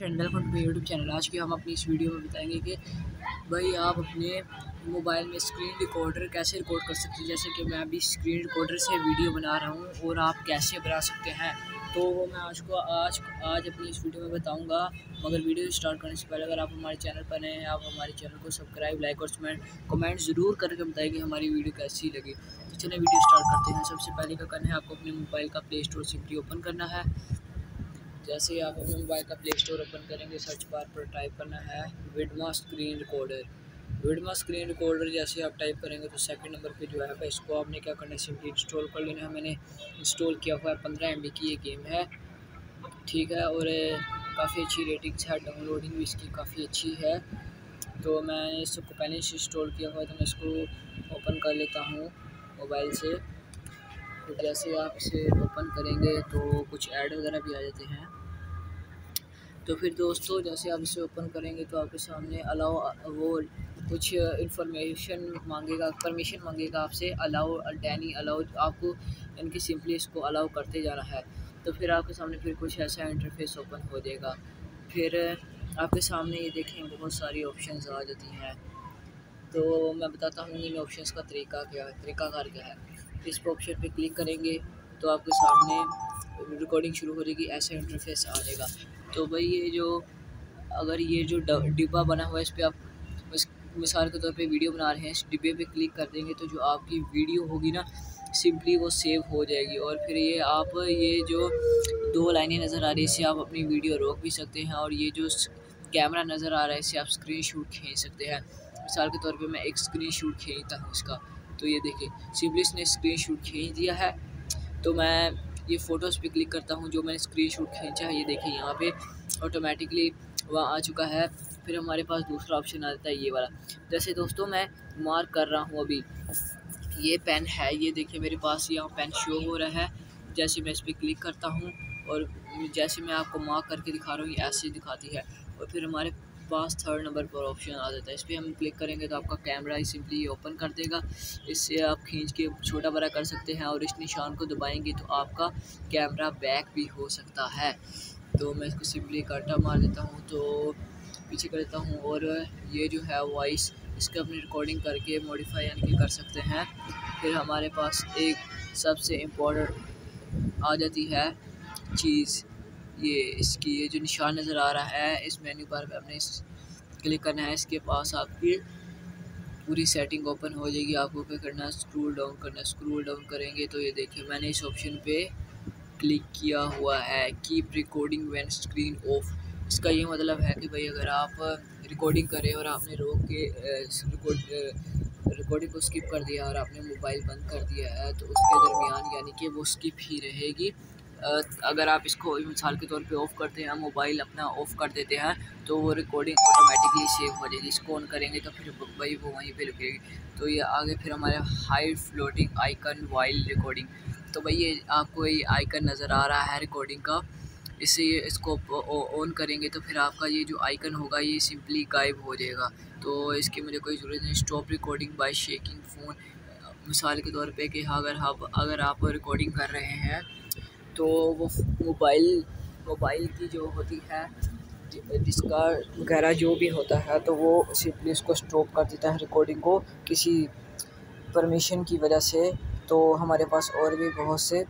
Welcome to YouTube channel. आज की हम अपनी इस वीडियो में बताएंगे कि भाई आप अपने मोबाइल में स्क्रीन रिकॉर्डर कैसे रिकॉर्ड कर सकते हैं। जैसे कि मैं अभी स्क्रीन रिकॉर्डर से वीडियो बना रहा हूं और आप कैसे बना सकते हैं, तो वो मैं आज अपनी इस वीडियो में बताऊंगा। मगर वीडियो स्टार्ट करने से पहले अगर आप हमारे चैनल पर नए हैं, आप हमारे चैनल को सब्सक्राइब, लाइक और कमेंट ज़रूर करके बताएं कि हमारी वीडियो कैसी लगी। तो चलिए वीडियो स्टार्ट करते हैं। सबसे पहले क्या करना है, आपको अपने मोबाइल का प्ले स्टोर सिंपली ओपन करना है। जैसे ही आप अपने मोबाइल का प्ले स्टोर ओपन करेंगे, सर्च बार पर टाइप करना है Vidma screen recorder. Vidma screen recorder जैसे आप टाइप करेंगे तो सेकंड नंबर पे जो है इसको आपने क्या करना है, सिंपली इंस्टॉल कर लेना है। मैंने इंस्टॉल किया हुआ है, 15 MB की ये गेम है, ठीक है। और काफ़ी अच्छी रेटिंग्स है, डाउनलोडिंग भी इसकी काफ़ी अच्छी है। तो मैं इसको पहले से इंस्टॉल किया हुआ है, तो मैं इसको ओपन कर लेता हूँ मोबाइल से। तो जैसे आप इसे ओपन करेंगे तो कुछ ऐड वगैरह भी आ जाते हैं। तो फिर दोस्तों जैसे आप इसे ओपन करेंगे तो आपके सामने अलाउ वो कुछ इन्फॉर्मेशन मांगेगा, परमिशन मांगेगा आपसे, अलाउ डैनी अलाउ, आपको इनकी सिंपली इसको अलाउ करते जाना है। तो फिर आपके सामने फिर कुछ ऐसा इंटरफेस ओपन हो जाएगा। फिर आपके सामने ये देखें बहुत सारी ऑप्शंस आ जाती हैं। तो मैं बताता हूँ इन ऑप्शंस का तरीकाकार क्या है। इस ऑप्शन पे क्लिक करेंगे तो आपके सामने रिकॉर्डिंग शुरू हो जाएगी, ऐसा इंटरफेस आ जाएगा। तो भाई अगर ये जो डिब्बा बना हुआ है, इस पर आप मिसाल के तौर पे वीडियो बना रहे हैं, इस डिब्बे पे क्लिक कर देंगे तो जो आपकी वीडियो होगी ना, सिंपली वो सेव हो जाएगी। और फिर ये जो 2 लाइनें नज़र आ रही है, इससे आप अपनी वीडियो रोक भी सकते हैं। और ये जो कैमरा नज़र आ रहा है, इससे आप स्क्रीनशॉट खींच सकते हैं। मिसाल के तौर पे मैं एक स्क्रीनशॉट खींचता हूँ इसका, तो ये देखिए सिंपली इसने स्क्रीनशॉट खींच दिया है। तो मैं ये फ़ोटोज़ पे क्लिक करता हूँ, जो मैंने स्क्रीनशॉट खींचा है, ये देखिए यहाँ पे ऑटोमेटिकली वहाँ आ चुका है। फिर हमारे पास दूसरा ऑप्शन आ जाता है ये वाला। जैसे दोस्तों मैं मार्क कर रहा हूँ, अभी ये पेन है, ये देखिए मेरे पास यहाँ पेन शो हो रहा है। जैसे मैं इस पर क्लिक करता हूँ और जैसे मैं आपको मार्क करके दिखा रहा हूँ, ये ऐसे दिखाती है। और फिर हमारे पास थर्ड नंबर पर ऑप्शन आ जाता है, इस पर हम क्लिक करेंगे तो आपका कैमरा ही सिंपली ओपन कर देगा। इससे आप खींच के छोटा बड़ा कर सकते हैं, और इस निशान को दबाएंगे तो आपका कैमरा बैक भी हो सकता है। तो मैं इसको सिंपली काटा मार देता हूँ, तो पीछे कर देता हूँ। और ये जो है वॉइस, इसका अपनी रिकॉर्डिंग करके मॉडिफाई यानी कि कर सकते हैं। फिर हमारे पास एक सबसे इम्पोर्टेंट आ जाती है चीज़, ये जो निशान नज़र आ रहा है, इस मेन्यू बार पे आपने क्लिक करना है। इसके पास आपकी पूरी सेटिंग ओपन हो जाएगी। आपको क्या करना है, स्क्रॉल डाउन करना है। स्क्रॉल डाउन करेंगे तो ये देखिए मैंने इस ऑप्शन पे क्लिक किया हुआ है, keep recording when screen off. इसका ये मतलब है कि भाई अगर आप रिकॉर्डिंग करें और आपने रोक के रिकॉर्डिंग को स्किप कर दिया और आपने मोबाइल बंद कर दिया है, तो उसके दरमियान यानी कि वो स्किप ही रहेगी। अगर आप इसको मिसाल के तौर पे ऑफ़ करते हैं, मोबाइल अपना ऑफ़ कर देते हैं, तो वो रिकॉर्डिंग ऑटोमेटिकली सेव हो जाएगी। इसको ऑन करेंगे तो फिर भाई वो वहीं पे रुकेगी। तो ये आगे फिर हमारे hide floating icon while recording. तो भाई ये आपको ये आइकन नज़र आ रहा है रिकॉर्डिंग का, इससे इसको ऑन करेंगे तो फिर आपका ये जो आइकन होगा ये सिंपली गायब हो जाएगा। तो इसकी मुझे कोई ज़रूरत नहीं। Stop recording by shaking phone, मिसाल के तौर पे कि अगर आप रिकॉर्डिंग कर रहे हैं तो वो मोबाइल की जो होती है जिसका वगैरह जो भी होता है, तो वो सिंपली उसको स्टॉप कर देता है रिकॉर्डिंग को किसी परमिशन की वजह से। तो हमारे पास और भी बहुत से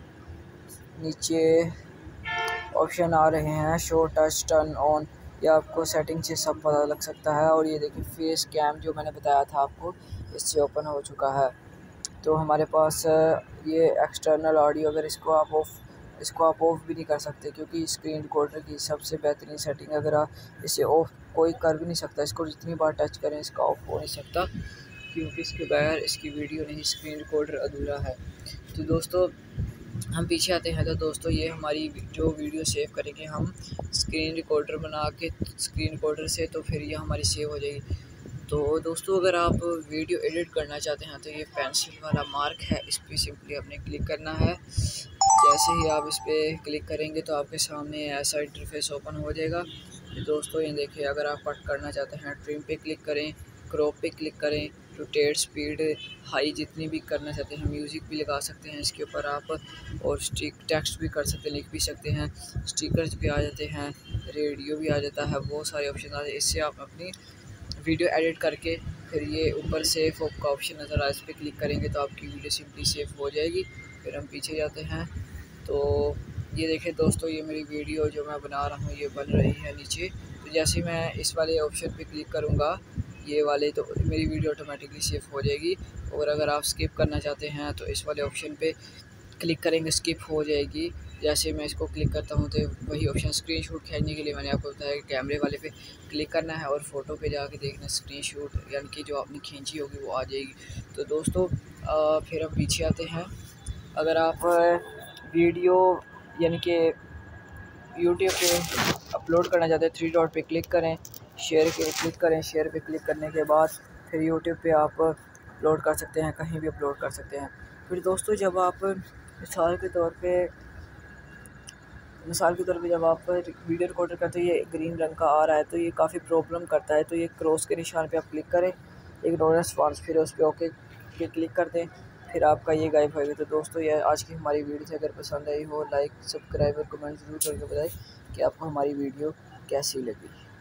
नीचे ऑप्शन आ रहे हैं, शो टच टर्न ऑन, ये आपको सेटिंग से सब पता लग सकता है। और ये देखिए फेस कैम जो मैंने बताया था आपको, इससे ओपन हो चुका है। तो हमारे पास ये एक्सटर्नल ऑडियो, अगर इसको आप ऑफ़ भी नहीं कर सकते, क्योंकि स्क्रीन रिकॉर्डर की सबसे बेहतरीन सेटिंग, अगर आप इसे ऑफ़ कोई कर भी नहीं सकता, इसको जितनी बार टच करें इसका ऑफ़ हो नहीं सकता, क्योंकि इसके बगैर इसकी वीडियो नहीं, स्क्रीन रिकॉर्डर अधूरा है। तो दोस्तों हम पीछे आते हैं, तो दोस्तों ये हमारी जो वीडियो सेव करेंगे हम स्क्रीन रिकॉर्डर बना के स्क्रीन रिकॉर्डर से, तो फिर ये हमारी सेव हो जाएगी। तो दोस्तों अगर आप वीडियो एडिट करना चाहते हैं तो ये पेंसिल वाला मार्क है, इस पर सिंपली आपने क्लिक करना है। जैसे ही आप इस पर क्लिक करेंगे तो आपके सामने ऐसा इंटरफेस ओपन हो जाएगा। तो दोस्तों ये देखिए, अगर आप कट करना चाहते हैं ट्रिम पे क्लिक करें, क्रॉप पे क्लिक करें, रोटेट स्पीड हाई जितनी भी करना चाहते हैं, म्यूज़िक भी लगा सकते हैं इसके ऊपर आप, और टेक्स्ट भी कर सकते हैं, लिख भी सकते हैं, स्टिकर्स भी आ जाते हैं, रेडियो भी आ जाता है, बहुत सारे ऑप्शन आते हैं। इससे आप अपनी वीडियो एडिट करके फिर ये ऊपर सेव का ऑप्शन नज़र आ रहा है, इस पर क्लिक करेंगे तो आपकी वीडियो सिंपली सेव हो जाएगी। फिर हम पीछे जाते हैं तो ये देखें दोस्तों, ये मेरी वीडियो जो मैं बना रहा हूँ ये बन रही है नीचे। तो जैसे मैं इस वाले ऑप्शन पे क्लिक करूँगा ये वाले, तो मेरी वीडियो ऑटोमेटिकली सेव हो जाएगी। और अगर आप स्किप करना चाहते हैं तो इस वाले ऑप्शन पे क्लिक करेंगे, स्किप हो जाएगी। जैसे मैं इसको क्लिक करता हूँ तो वही ऑप्शन स्क्रीनशॉट खींचने के लिए मैंने आपको बताया कि कैमरे वाले पे क्लिक करना है और फ़ोटो पे जाके देखना स्क्रीनशॉट, यानी कि जो आपने खींची होगी वो आ जाएगी। तो दोस्तों फिर हम पीछे आते हैं। अगर आप वीडियो यानी कि यूट्यूब पे अपलोड करना चाहते हैं, 3 डॉट पे क्लिक करें, शेयर पे क्लिक करें। शेयर पे क्लिक करने के बाद फिर यूट्यूब पे आप अपलोड कर सकते हैं, कहीं भी अपलोड कर सकते हैं। फिर दोस्तों जब आप मिसाल के तौर पे जब आप वीडियो रिकॉर्डर करते हैं, ये ग्रीन रंग का आ रहा है तो ये काफ़ी प्रॉब्लम करता है। तो ये क्रॉस के निशान पे आप क्लिक करें, एक नो रिस्पॉन्स, फिर उस पर ओके पे क्लिक कर दें, फिर आपका ये गायब होएगा। तो दोस्तों ये आज की हमारी वीडियो थी, अगर पसंद आई हो लाइक सब्सक्राइब और कमेंट ज़रूर करके बताएं कि आपको हमारी वीडियो कैसी लगी।